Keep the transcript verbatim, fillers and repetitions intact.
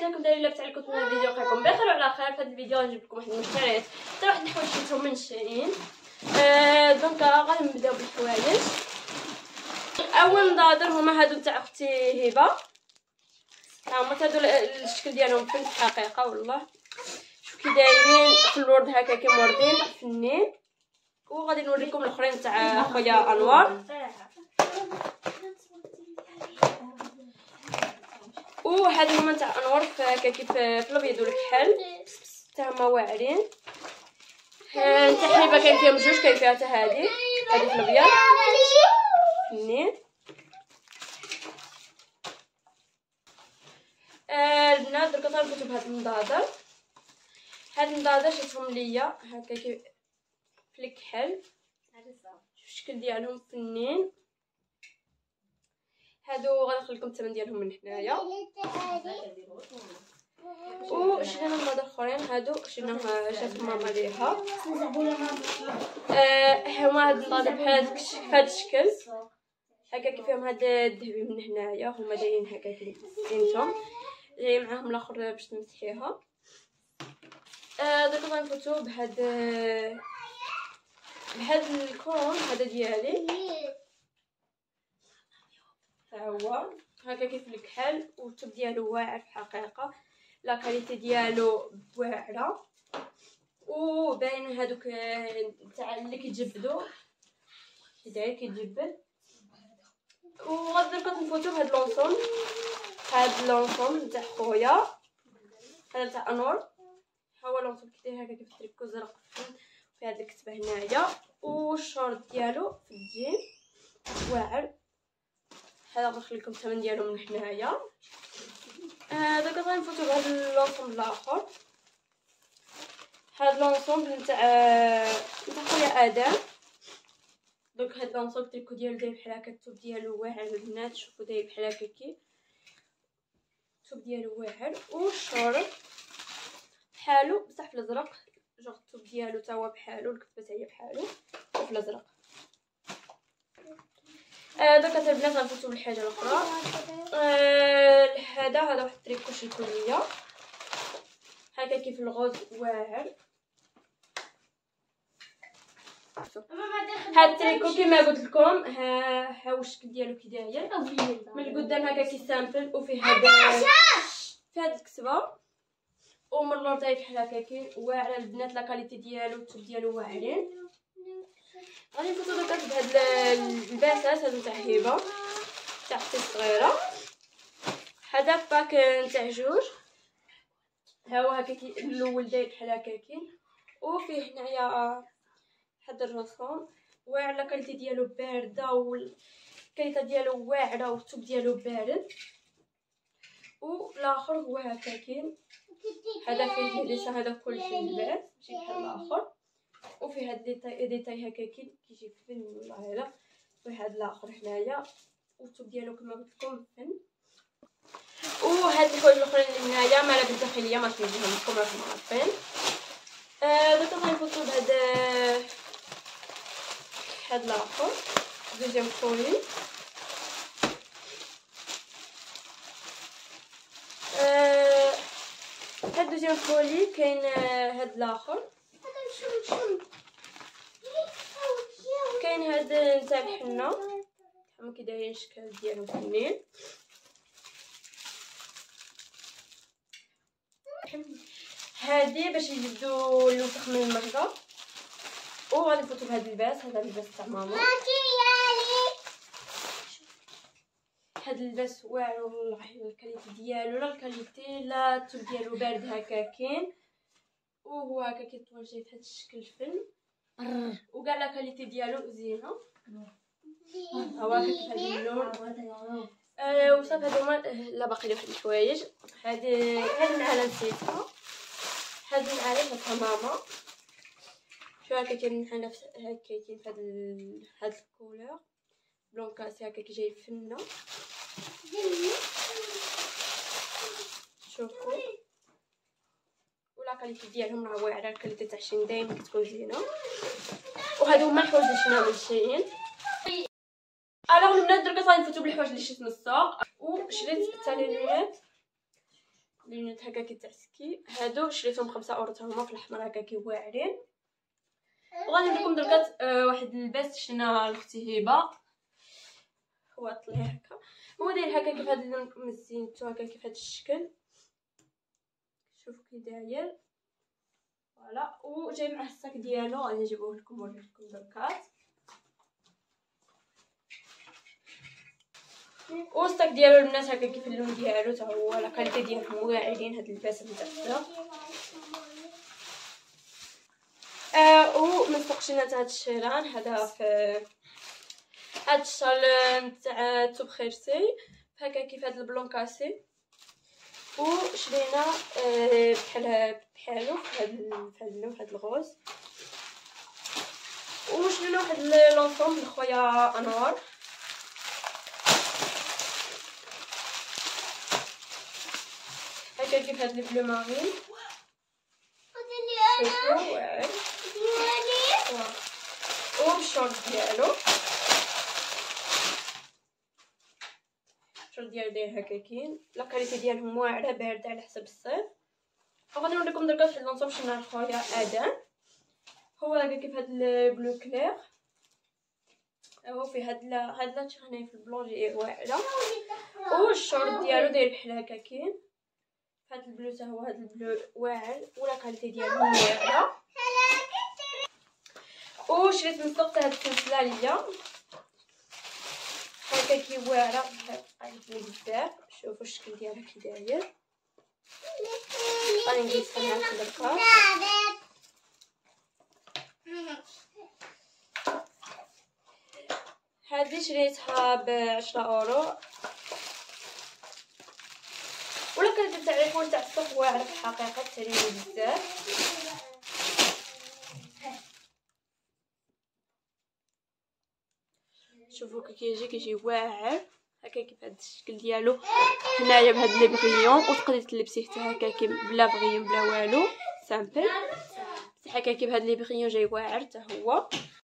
راكم دايرين لاباس عليكم من الفيديو لقاكم بخير وعلى خير. في هذا الفيديو غنجيب لكم واحد المشتريات حتى واحد الحوايج شريتهم من شيرين. آه دونك غنبداو بالحوايج. اول نظاظر هما هادو تاع اختي هبه، ها هما هادو الشكل ديالهم في الحقيقه والله شوف كي دايرين في الورد هكا كي موردين فنين. وغادي نوريكم الاخرين تاع خويا انوار. وهادو هما تاع انوار هكا كيف في الابيض والكحل تاع هما واعرين. تاع هبه كاين فيهم جوج، كاين فيها حتى هادي هادي في الابيض فنين. البنات درك غنفوتو بهاد النضاضر. هاد النضاضر شفتهم ليا هكا كي في الكحل، شوف الشكل ديالهم فنين. هادو غنخلي لكم الثمن ديالهم من هنايا. وشرينا نضاضر اخرين هادو شريناهم جات ماما ليها. آه هما هاد النضاضر بحال هاد الشكل هكا كي فيهم هاد الذهبي من هنايا، هما دايرين هكا كي زينتهم جاي معاهم الاخر باش تمسحيها. آه درك غنفوتو بهاد بهاد الكون هذا ديالي، ها هو هكا كيف الكحل والثوب ديالو واعر في الحقيقه، لا كاليتي ديالو واعره وباين هادوك تاع اللي كيتجبدوا كي داير كيتجبد. وغادي درك نفوتو بهاد لونسون، هاد لونسون تاع خويا هذا تاع انور. ها هو لونسون كي داير هكا كيف تريكو زرق في هاد الكتبه هنايا، والشورت ديالو في الجيم واعر. هذا غنخلي لكم الثمن ديالو من هنايا. آه دابا غنفوتو بهاد لونسومبل الاخر. هاد لونسومبل تاع تاع خويا ادم. دونك هاد لونسومبل التريكو ديالو داير بحال هكا، الثوب ديالو واعر البنات شوفوا داير بحال هكا كي الثوب ديالو واعر. والشورت بحالو بصح في الازرق، جوغ الثوب ديالو تا هو بحالو، الكتبه حتى هي بحالو في الازرق. آه دوكا حتى البنات غنفوتو بالحاجه الاخرى. آه هذا هذا واحد التريكو شريتو ليا هكا كيف الغوز واعر. هاد التريكو كيما قلت لكم ها ها هو الشكل ديالو كي داير من القدام هكا كي سامبل، وفيه هذا في هاد الكتبه ومن اللور داير بحال هكا كي واعر البنات، لا كاليتي ديالو الثوب ديالو واعرين. غادي نفوتو دركا بهاد الباسات هادو تاع هبه تاع اختي الصغيره. هذا باك تاع جوج، ها هو هكا كي الاول داير بحال هكا كي، وفيه هنايا هاد الرسوم واعر، لا كاليتي ديالو بارده والكاليتي ديالو واعره والثوب ديالو بارد. والاخر هو هكا كي هذا فيه ديسا، هذا كلشي لباس ماشي بحال الاخر، وفيه هاد ديتاي ديتاي هكا كي كيجي فن والله هذا. وفيه هاد الاخر هنايا والثوب ديالو كما قلت لكم فن. وهاد الحوايج الاخرين اللي هنايا ملابس داخليه ما كنجيهم لكم راكم عارفين. آه دابا غنفوتو بهاد هاد الاخر دوزيام كولي. آه هاد دوزيام كولي كاين هاد الاخر، كاين هاد نتاع الحنه هما كي دايرين الشكل ديالهم فنين. هادي باش يجبدوا الوسخ من المرضى. وغادي نفوتو بهاد اللباس، هذا اللباس تاع ماما. هاد اللباس واعر والله، الكاليتي ديالو لا الكاليتي لا الثوب ديالو بارد هكا كاين، وهو هكا كيتوجه بهاد الشكل فن وكاع لا كاليتي ديالو زينه. ها هو هكا كيف هاد اللون. آه وصافي هادو هما. لا باقي لي واحد الحوايج. هادي هاد النعاله نسيتها، هاد النعاله حطها ماما. شو هكا كاين النعاله هكا كاين في هاد ال... هاد الكولور بلون كاسي هكا كي جاي فنه. شوفوا ولا كاليتي ديالهم راه واعره، الكاليتي تاع شين دايما كتكون زينه. وهادو هما الحوايج اللي شريناهم من شين. الوغ البنات درك غادي نفوتو بالحوايج اللي شريت من السوق. وشريت حتى لي لونيت لينات هكاكي تاع سكي. هادو شريتهم بخمسة اورو تا هما في الاحمر هكاكي واعرين. وغادي نقولكم دركات آه واحد اللباس شرينا لاختي هبه، هو طلع هكا، هو داير هكا كيف هاد اللون مزينتو هكا كيف هاد الشكل، شوف كي داير فوالا. وجاي معاه الصاك ديالو غادي نجيبوه لكم ونوريكم دركات. والصاك ديالو البنات هكا كيف اللون ديالو تا هو لا كاليتي ديالهم واعرين. هاد اللباس متعفره. آه ومن فوق شرينا هاد الشيران هذا في هاد الشال تاع توب خيرسي هكا كيف هاد البلون كاسي. وشرينا آه بحال بحالو في هاد في هاد اللون في هاد الغوز. وشرينا واحد لونسومبل لخويا انوار هكا كيف هاد البلو مارين. شوفوا واعر والشورت ديالو، الشورت ديالو داير هكاكين لا كاليتي ديالهم واعره بارده على حسب الصيف. وغادي نوريكم دركا واحد لونسوم شرينا لخويا ادم، هو هكا كيف هاد البلو كلير، هو في هاد لا هاد لا تشغني في البلون جي واعره. والشورت ديالو داير بحال هكاكين هاد البلو تا هو هاد البلو واعر ولا كاليتي ديالهم واعره. وشريت من السوق هاد السلسله ليا هكا كي واعره عجبني بزاف. شوفوا الشكل ديالها كي داير. غادي نقيسها معاكم دركا. هذه شريتها بعشرة اورو ولا كانت تاع الفول تاع السوق واعره في الحقيقه تريني بزاف. شوفوا كي كيجي كيجي واعر هكا كيف هاد الشكل ديالو هنايا بهاد لي بغيون. وتقدري تلبسيه حتى هكا كي بلا بغيون بلا والو سامبل، بصح هكا كيف هاد لي بغيون جاي واعر حتى هو.